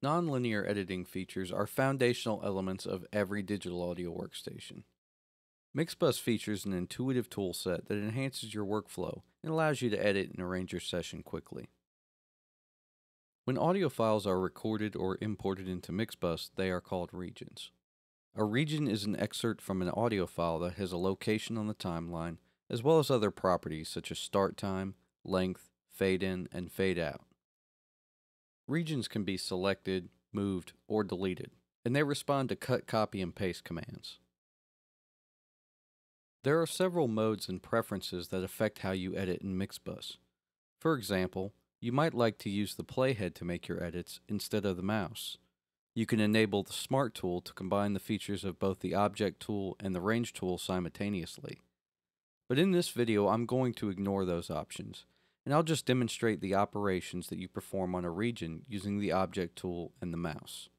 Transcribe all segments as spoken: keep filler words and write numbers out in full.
Nonlinear editing features are foundational elements of every digital audio workstation. Mixbus features an intuitive toolset that enhances your workflow and allows you to edit and arrange your session quickly. When audio files are recorded or imported into Mixbus, they are called regions. A region is an excerpt from an audio file that has a location on the timeline, as well as other properties such as start time, length, fade in, and fade out. Regions can be selected, moved, or deleted, and they respond to cut, copy, and paste commands. There are several modes and preferences that affect how you edit in Mixbus. For example, you might like to use the playhead to make your edits instead of the mouse. You can enable the Smart tool to combine the features of both the Object tool and the Range tool simultaneously. But in this video, I'm going to ignore those options, and I'll just demonstrate the operations that you perform on a region using the Object tool and the mouse.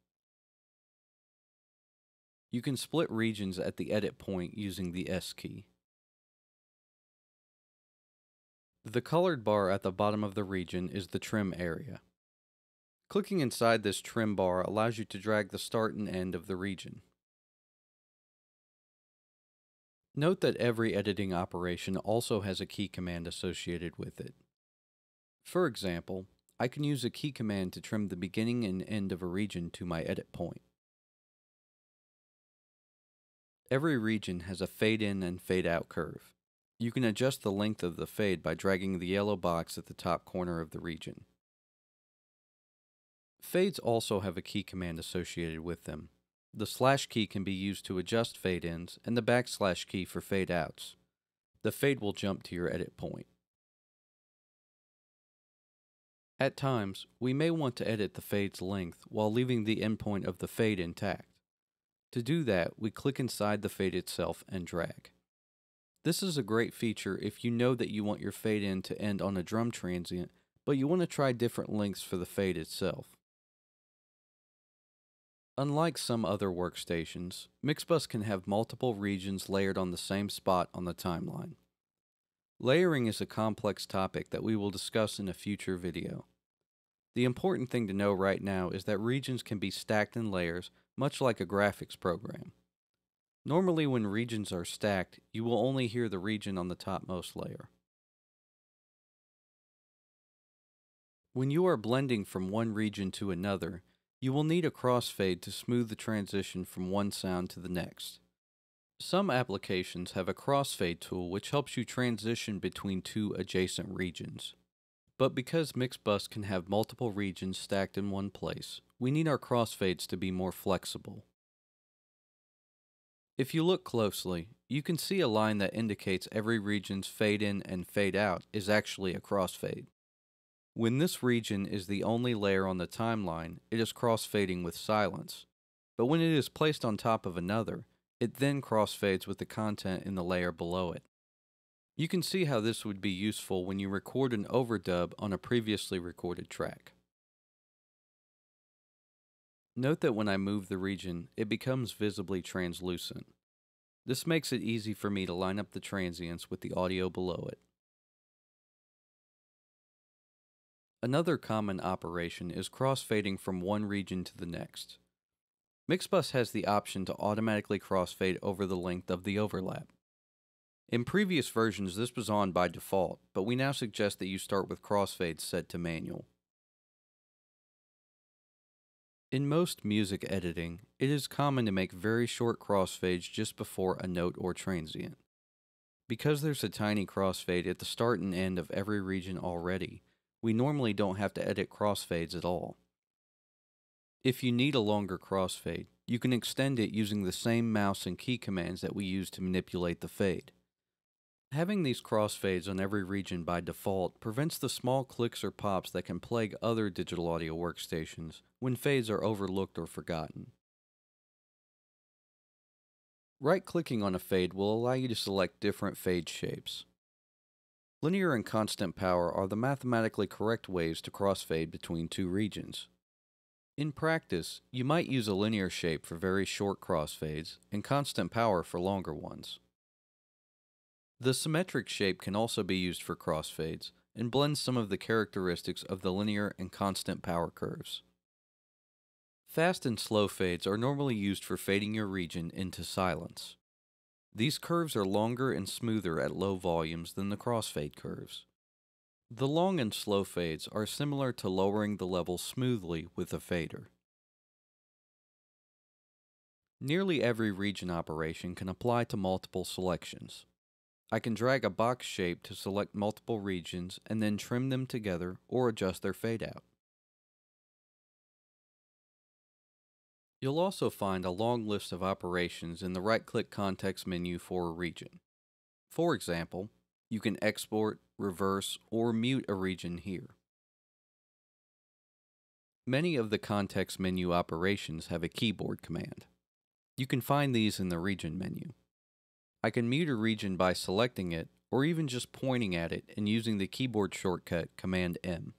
You can split regions at the edit point using the S key. The colored bar at the bottom of the region is the trim area. Clicking inside this trim bar allows you to drag the start and end of the region. Note that every editing operation also has a key command associated with it. For example, I can use a key command to trim the beginning and end of a region to my edit point. Every region has a fade in and fade out curve. You can adjust the length of the fade by dragging the yellow box at the top corner of the region. Fades also have a key command associated with them. The slash key can be used to adjust fade ins and the backslash key for fade outs. The fade will jump to your edit point. At times, we may want to edit the fade's length while leaving the endpoint of the fade intact. To do that, we click inside the fade itself and drag. This is a great feature if you know that you want your fade in to end on a drum transient, but you want to try different lengths for the fade itself. Unlike some other workstations, Mixbus can have multiple regions layered on the same spot on the timeline. Layering is a complex topic that we will discuss in a future video. The important thing to know right now is that regions can be stacked in layers, much like a graphics program. Normally when regions are stacked, you will only hear the region on the topmost layer. When you are blending from one region to another, you will need a crossfade to smooth the transition from one sound to the next. Some applications have a crossfade tool which helps you transition between two adjacent regions. But because Mixbus can have multiple regions stacked in one place, we need our crossfades to be more flexible. If you look closely, you can see a line that indicates every region's fade in and fade out is actually a crossfade. When this region is the only layer on the timeline, it is crossfading with silence. But when it is placed on top of another, it then crossfades with the content in the layer below it. You can see how this would be useful when you record an overdub on a previously recorded track. Note that when I move the region, it becomes visibly translucent. This makes it easy for me to line up the transients with the audio below it. Another common operation is crossfading from one region to the next. Mixbus has the option to automatically crossfade over the length of the overlap. In previous versions this was on by default, but we now suggest that you start with crossfades set to manual. In most music editing, it is common to make very short crossfades just before a note or transient. Because there's a tiny crossfade at the start and end of every region already, we normally don't have to edit crossfades at all. If you need a longer crossfade, you can extend it using the same mouse and key commands that we use to manipulate the fade. Having these crossfades on every region by default prevents the small clicks or pops that can plague other digital audio workstations when fades are overlooked or forgotten. Right-clicking on a fade will allow you to select different fade shapes. Linear and constant power are the mathematically correct ways to crossfade between two regions. In practice, you might use a linear shape for very short crossfades and constant power for longer ones. The symmetric shape can also be used for crossfades and blends some of the characteristics of the linear and constant power curves. Fast and slow fades are normally used for fading your region into silence. These curves are longer and smoother at low volumes than the crossfade curves. The long and slow fades are similar to lowering the level smoothly with a fader. Nearly every region operation can apply to multiple selections. I can drag a box shape to select multiple regions and then trim them together or adjust their fade out. You'll also find a long list of operations in the right-click context menu for a region. For example, you can export, reverse, or mute a region here. Many of the context menu operations have a keyboard command. You can find these in the region menu. I can mute a region by selecting it, or even just pointing at it and using the keyboard shortcut Command M.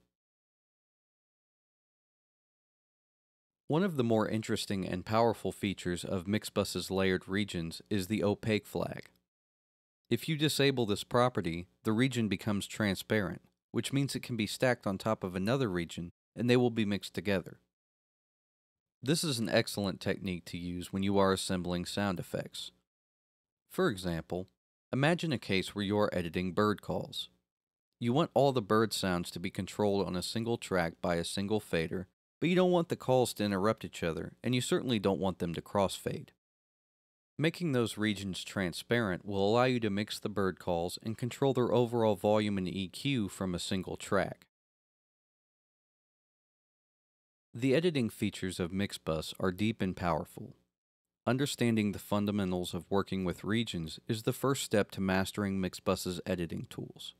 One of the more interesting and powerful features of Mixbus's layered regions is the opaque flag. If you disable this property, the region becomes transparent, which means it can be stacked on top of another region and they will be mixed together. This is an excellent technique to use when you are assembling sound effects. For example, imagine a case where you are editing bird calls. You want all the bird sounds to be controlled on a single track by a single fader, but you don't want the calls to interrupt each other, and you certainly don't want them to crossfade. Making those regions transparent will allow you to mix the bird calls and control their overall volume and E Q from a single track. The editing features of Mixbus are deep and powerful. Understanding the fundamentals of working with regions is the first step to mastering Mixbus's editing tools.